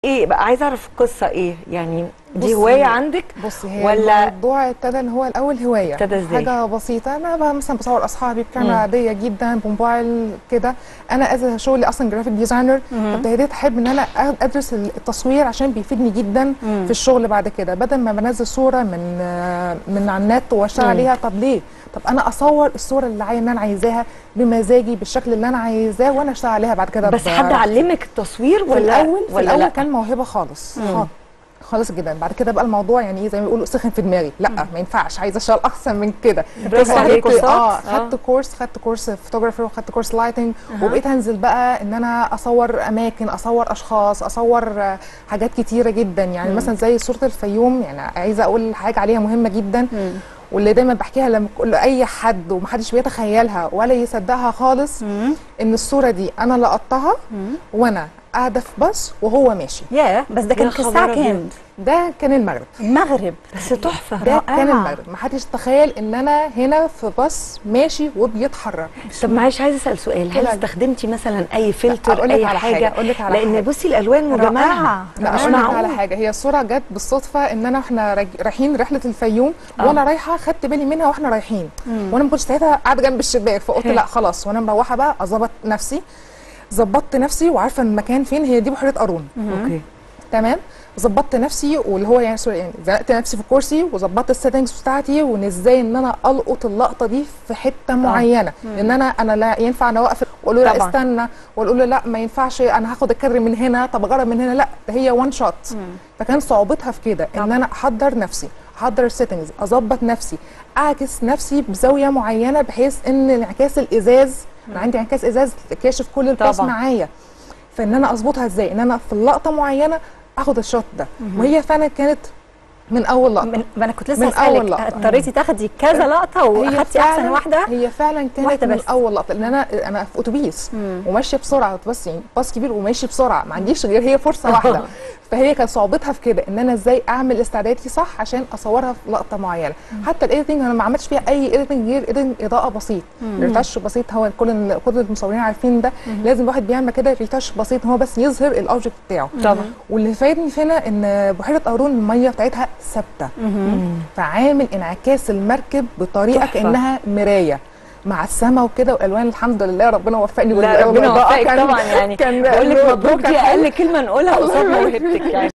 ايه بقى، عايزه اعرف القصه ايه يعني. دي بصي هوايه عندك بصي هي ولا الموضوع ابتدى ان هو الاول هوايه، ابتدى ازاي؟ حاجه بسيطه. انا بقى مثلا بصور اصحابي بكاميرا عاديه جدا بموبايل كده. انا از شغلي اصلا جرافيك ديزاينر، فابتديت احب ان انا ادرس التصوير عشان بيفيدني جدا في الشغل بعد كده. بدل ما بنزل صوره من على النت واشتغل عليها، طب ليه؟ طب انا اصور الصوره اللي انا عايزاها بمزاجي بالشكل اللي انا عايزاه وانا اشتغل عليها بعد كده. بس حد علمك التصوير في ولا الاول لا؟ كان موهبه خالص خالص جدا. بعد كده بقى الموضوع يعني ايه زي ما بيقولوا سخن في دماغي، لا ما ينفعش، عايزه اشتغل احسن من كده. خدت كورس فوتوغرافر وخدت كورس لايتنج، وبقيت انزل بقى ان انا اصور اماكن، اصور اشخاص، اصور حاجات كتيره جدا. يعني مثلا زي صوره الفيوم، يعني عايزه اقول حاجه عليها مهمه جدا واللي دايما بحكيها لما لاي حد ومحدش بيتخيلها ولا يصدقها خالص، ان الصوره دي انا لقطتها وانا قاعده في باص وهو ماشي. بس ده كان في الساعه كام؟ ده كان المغرب. بس تحفه. ده كان المغرب، ما حدش تخيل ان انا هنا في باص ماشي وبيتحرك. طب معلش عايزه اسال سؤال، هل استخدمتي مثلا اي فلتر اي حاجه؟ اقول لك على لان حاجة. بصي الالوان مجمعه. لا اقول لك على حاجه، هي الصوره جت بالصدفه ان احنا رايحين رحله الفيوم، وانا رايحه خدت بالي منها واحنا رايحين، وانا ما كنتش ساعتها قاعده جنب الشباك، فقلت لا خلاص وانا مروحه بقى اظبط نفسي. ظبطت نفسي وعارفه المكان فين، هي دي بحيره قارون. اوكي تمام. ظبطت نفسي واللي هو يعني زنقت نفسي في الكرسي وظبطت السيتنجز بتاعتي، وان ازاي ان انا القط اللقطه دي في حته معينه. لان انا لا ينفع انا اوقف واقول له لا استنى، واقول له لا ما ينفعش انا هاخد الكادر من هنا، طب اجرب من هنا، لا ده هي وان شوت. فكان صعوبتها في كده ان انا احضر نفسي، احضر السيتنجز، اظبط نفسي، اعكس نفسي بزاويه معينه بحيث ان انعكاس الازاز، انا عندي انعكاس ازاز كاشف كل الباص معايا، فان انا اظبطها ازاي ان انا في اللقطه معينه اخد الشوت ده. وهي فعلا كانت من اول لقطه. ما انا كنت لسه هسألك، اضطريتي تاخدي كذا لقطه واخدتي احسن واحده؟ هي فعلا كانت من اول لقطه، لان انا في اتوبيس وماشيه بسرعه، بس يعني باص كبير وماشي بسرعه، ما عنديش غير هي فرصه واحده. فهي كانت صعوبتها في كده ان انا ازاي اعمل استعداداتي صح عشان اصورها في لقطه معينه. حتى الايديتنج انا ما عملتش فيها اي ايديتنج غير اضاءه بسيط، ريتاتش بسيط. هو كل المصورين عارفين ده، لازم الواحد بيعمل كده ريتاتش بسيط هو بس يظهر الاوبجكت بتاعه. طبعا. واللي فادني هنا ان بحيره قارون الميه بتاعتها ثابته، فعامل انعكاس المركب بطريقه كانها مرايه مع السما وكده والالوان. الحمد لله ربنا وفقني. لا ربنا وفقك طبعا، يعني بقول لك مبروك، دي اقل كلمه نقولها قصاد موهبتك يعني.